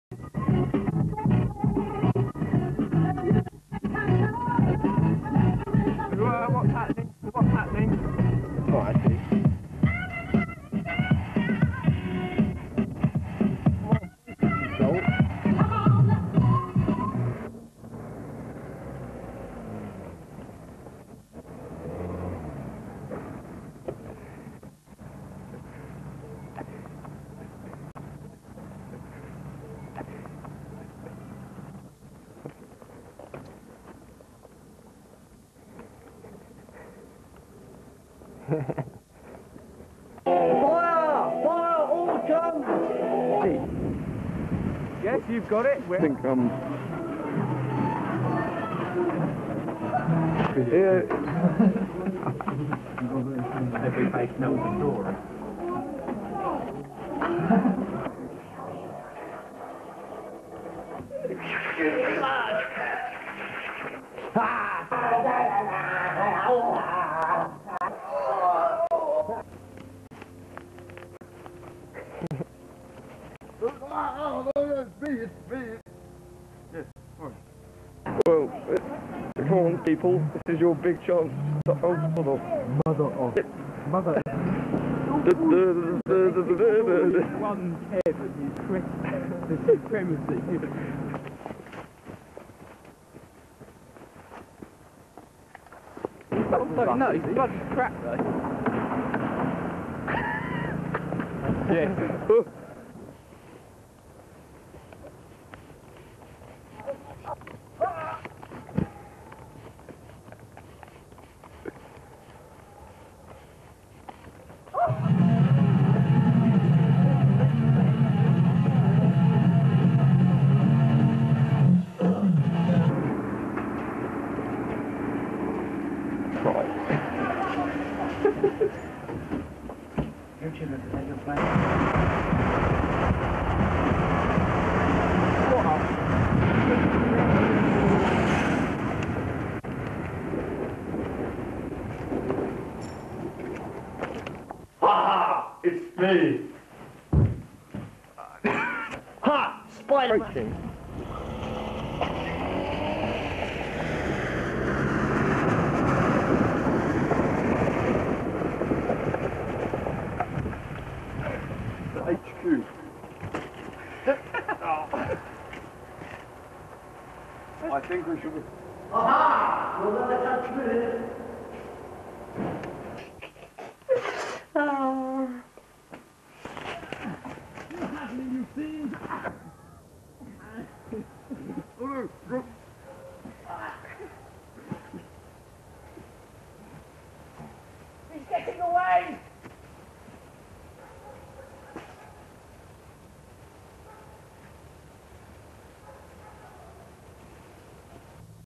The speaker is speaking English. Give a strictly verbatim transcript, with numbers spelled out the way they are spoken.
What's happening? What's happening? Not actually. Fire! Fire! All guns! Yes, you've got it. I think um. Yeah. Every face knows the story. Well, uh, come on, people. This is your big chance. To, oh, hold on. Mother of. Mother. One head of the supremacy. Oh, no, he's bloody crap though. Yeah. It's me! Ha! Spider-Man! H Q. I think we should... Aha! You'll never touch me! Oh. You see?